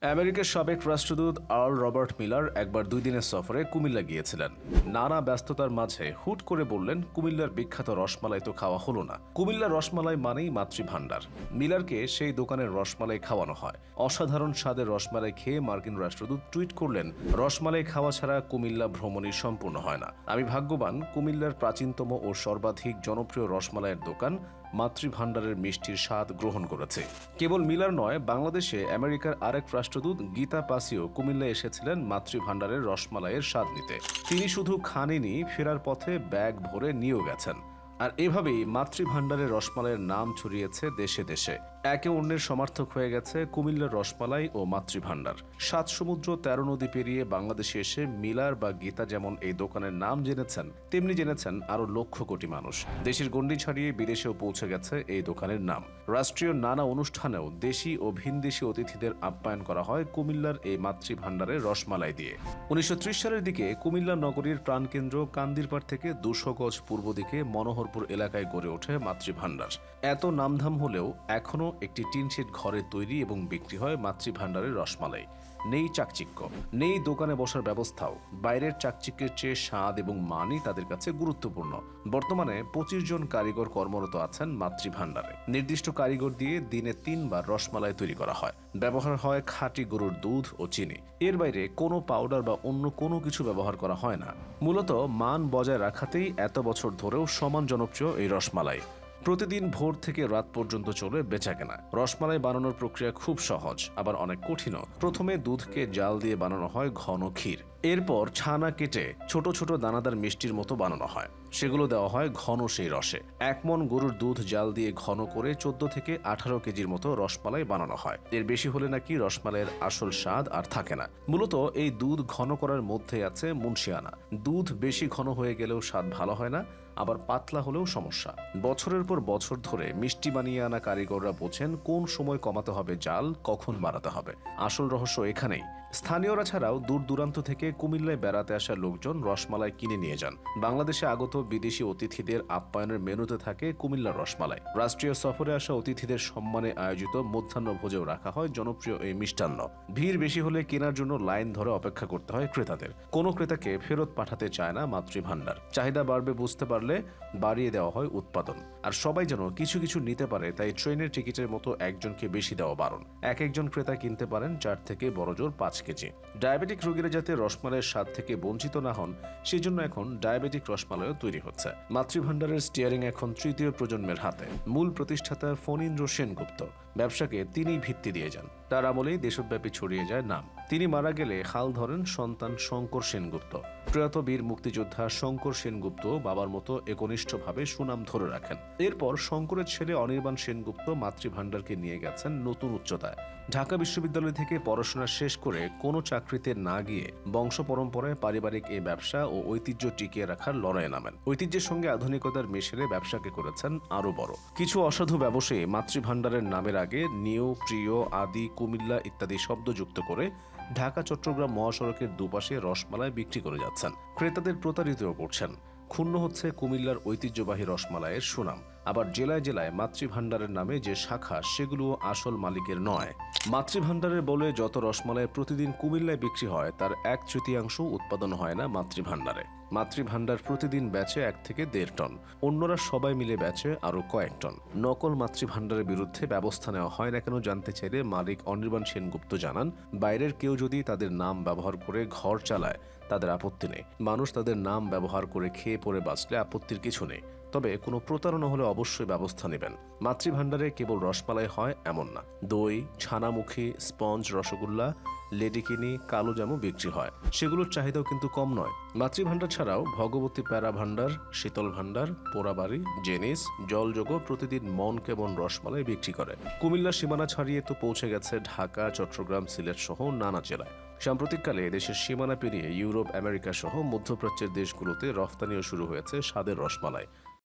আমেরিকার সাবেক রাষ্ট্রদূত আর্ল রবার্ট মিলার একবার 2 দিনের সফরে কুমিল্লা গিয়েছিলেন। নানা ব্যস্ততার মাঝে হুট করে বললেন, কুমিল্লার বিখ্যাত রসমালাই তো খাওয়া হলো না। কুমিল্লার রসমালাই মানেই মাতৃভাণ্ডার। মিলারকে সেই দোকানের রসমালাই খাওয়ানো হয়। অসাধারণ স্বাদের রসমালাই খেয়ে মার্কিন রাষ্ট্রদূত টুইট করলেন, রসমালাই খাওয়া ছাড়া কুমিল্লা ভ্রমণই সম্পূর্ণ হয় না। আমি ভাগ্যবান, কুমিল্লার প্রাচীনতম ও সর্বাধিক জনপ্রিয় রসমালাইয়ের দোকান মাতৃভাণ্ডারের মিষ্টির স্বাদ গ্রহণ করেছে। কেবল মিলার নয়, বাংলাদেশে আমেরিকার আরেক রাষ্ট্রদূত গীতা পাসিও কুমিল্লায় এসেছিলেন মাতৃভাণ্ডারের রসমালাইয়ের স্বাদ নিতে। তিনি শুধু খানইনি, ফেরার পথে ব্যাগ ভরে নিয়েও গেছেন। আর এভাবেই মাতৃভাণ্ডারের রসমালাইয়ের নাম ছড়িয়েছে দেশে দেশে। একে অন্যের সমার্থক হয়ে গেছে কুমিল্লার রসমালাই ও মাতৃভাণ্ডার। 7 সমুদ্র 13 নদী পেরিয়ে বাংলাদেশে এসে মিলার বা গীতা যেমন এই দোকানের নাম জেনেছেন, তেমনি জেনেছেন আরও লক্ষ কোটি মানুষ। দেশের গণ্ডি ছাড়িয়ে বিদেশেও পৌঁছে গেছে এই দোকানের নাম। রাষ্ট্রীয় নানা অনুষ্ঠানেও দেশি ও ভিনদেশি অতিথিদের আপ্যায়ন করা হয় কুমিল্লার এই মাতৃভাণ্ডারের রসমালাই দিয়ে। 1930 সালের দিকে কুমিল্লা নগরীর প্রাণকেন্দ্র কান্দিরপাড় থেকে 200 গজ পূর্ব দিকে মনোহরপুর এলাকায় গড়ে ওঠে মাতৃভাণ্ডার। এত নামধাম হলেও এখনও একটি টিনশেড ঘরে তৈরি এবং বিক্রি হয় মাতৃভাণ্ডারের রসমালাই। নেই চাকচিক্য, নেই দোকানে বসার ব্যবস্থাও। বাইরের চাকচিক্যের চেয়ে স্বাদ এবং মানই তাদের কাছে গুরুত্বপূর্ণ। বর্তমানে 25 জন কারিগর কর্মরত আছেন মাতৃভাণ্ডারে। নির্দিষ্ট কারিগর দিয়ে দিনে 3 বার রসমালাই তৈরি করা হয়। ব্যবহার হয় খাঁটি গরুর দুধ ও চিনি। এর বাইরে কোনো পাউডার বা অন্য কোনো কিছু ব্যবহার করা হয় না। মূলত মান বজায় রাখাতেই এত বছর ধরেও সমান জনপ্রিয় এই রসমালাই। প্রতিদিন ভোর থেকে রাত পর্যন্ত চলে বেচাকেনা। রসমালাই বানানোর প্রক্রিয়া খুব সহজ, আবার অনেক কঠিনও। প্রথমে দুধকে জাল দিয়ে বানানো হয় ঘন ক্ষীর। এরপর ছানা কেটে ছোট ছোট দানাদার মিষ্টির মতো বানানো হয়। সেগুলো দেওয়া হয় ঘন সেই রসে। 1 মণ গরুর দুধ জাল দিয়ে ঘন করে 14 থেকে 18 কেজির মতো রসমালাই বানানো হয়। এর বেশি হলে নাকি রসমালাইয়ের আসল স্বাদ আর থাকে না। মূলত এই দুধ ঘন করার মধ্যে আছে মুন্সিয়ানা। দুধ বেশি ঘন হয়ে গেলেও স্বাদ ভালো হয় না, আবার পাতলা হলেও সমস্যা। বছরের পর বছর ধরে মিষ্টি বানিয়ে আনা কারিগররা বোঝেন কোন সময় কমাতে হবে জাল, কখন বাড়াতে হবে। আসল রহস্য এখানেই। স্থানীয়রা ছাড়াও দূর দূরান্ত থেকে কুমিল্লায় বেড়াতে আসা লোকজন রসমালাই কিনে নিয়ে যান। বাংলাদেশে আগত বিদেশি অতিথিদের আপ্যায়নের মেনুতে থাকে কুমিল্লার রসমালাই। রাষ্ট্রীয় সফরে আসা অতিথিদের সম্মানে আয়োজিত মধ্যাহ্ন ভোজেও রাখা হয় জনপ্রিয় এই মিষ্টান্ন। ভিড় বেশি হলে কেনার জন্য লাইন ধরে অপেক্ষা করতে হয় ক্রেতাদের। কোনো ক্রেতাকে ফেরত পাঠাতে চায় না মাতৃভাণ্ডার। চাহিদা বাড়বে বুঝতে পারলে বাড়িয়ে দেওয়া হয় উৎপাদন। আর সবাই যেন কিছু কিছু নিতে পারে, তাই ট্রেনের টিকিটের মতো একজনকে বেশি দেওয়া বারণ। একজন ক্রেতা কিনতে পারেন 4 থেকে বড়জোর 5 কেজি। ডায়াবেটিক রোগীরা যাতে রসমালাইয়ের স্বাদ থেকে বঞ্চিত না হন, সেজন্য এখন ডায়াবেটিক রসমালাইও তৈরি হচ্ছে। মাতৃভাণ্ডারের স্টিয়ারিং এখন 3য় প্রজন্মের হাতে। মূল প্রতিষ্ঠাতা ফণীন্দ্র সেনগুপ্ত। ব্যবসাকে তিনিই ভিত্তি দিয়ে যান। তার আমলেই দেশব্যাপী ছড়িয়ে যায় নাম। তিনি মারা গেলে হাল ধরেন সন্তান শঙ্কর সেনগুপ্ত। প্রয়াত বীর মুক্তিযোদ্ধা শঙ্কর সেনগুপ্ত বাবার মতো একনিষ্ঠভাবে সুনাম ধরে রাখেন। এরপর শঙ্করের ছেলে অনির্বাণ সেনগুপ্ত মাতৃভাণ্ডারকে নিয়ে গেছেন নতুন উচ্চতায়। ঢাকা বিশ্ববিদ্যালয় থেকে পড়াশোনা শেষ করে কোনো চাকরিতে না গিয়ে বংশ পরম্পরায় পারিবারিক এই ব্যবসা ও ঐতিহ্য টিকিয়ে রাখার লড়াইয়ে নামেন। ঐতিহ্যের সঙ্গে আধুনিকতার মিশেলে ব্যবসাকে করেছেন আরো বড়। কিছু অসাধু ব্যবসায়ী মাতৃভাণ্ডারের নামের আগে নিউ, প্রিয়, আদি, কুমিল্লা ইত্যাদি শব্দ যুক্ত করে ঢাকা চট্টগ্রাম মহাসড়কের দুপাশে রসমালাই বিক্রি করে যাচ্ছেন। ক্রেতাদের প্রতারিতও করছেন। ক্ষুণ্ণ হচ্ছে কুমিল্লার ঐতিহ্যবাহী রসমালাইয়ের সুনাম। আবার জেলায় জেলায় মাতৃভাণ্ডারের নামে যে শাখা, সেগুলো আসল মালিকের নয়। মাতৃভাণ্ডারের বলে যত রসমালাই প্রতিদিন কুমিল্লায় বিক্রি হয়, তার 1/3 উৎপাদন হয় না মাতৃভাণ্ডারে। মাতৃভাণ্ডার প্রতিদিন বেচে 1 থেকে 1.5 টন। অন্যরা সবাই মিলে বেচে আরো কয়েক টন। নকল মাতৃভাণ্ডারের বিরুদ্ধে ব্যবস্থা নেওয়া হয় না কেন জানতে চাইলে মালিক অনির্বাণ সেনগুপ্ত জানান, বাইরের কেউ যদি তাদের নাম ব্যবহার করে ঘর চালায় তাদের আপত্তি নেই। মানুষ তাদের নাম ব্যবহার করে খেয়ে পরে বাঁচলে আপত্তির কিছু নেই। তবে কোনো প্রতারণা হলে অবশ্যই ব্যবস্থা নেবেন। মাতৃভাণ্ডারে কেবল রসমালাই হয় এমন না, দই, ছানামুখী, স্পঞ্জ, রসগোল্লা, লেডিকিনি, কালোজামও বিক্রি হয়। সেগুলোর চাহিদাও কিন্তু কম নয়। মাতৃভাণ্ডার ছাড়াও ভগবতী প্যারা ভাণ্ডার, শীতল ভাণ্ডার, পোড়াবাড়ি, জেনিস, জলযোগও প্রতিদিন মন কেমন রসমালাই বিক্রি করে। কুমিল্লার সীমানা ছাড়িয়ে তো পৌঁছে গেছে ঢাকা, চট্টগ্রাম, সিলেট সহ নানা জেলায়। সাম্প্রতিককালে দেশের সীমানা পেরিয়ে ইউরোপ, আমেরিকা সহ মধ্যপ্রাচ্যের দেশগুলোতে রফতানিও শুরু হয়েছে স্বাদের রসমালাই।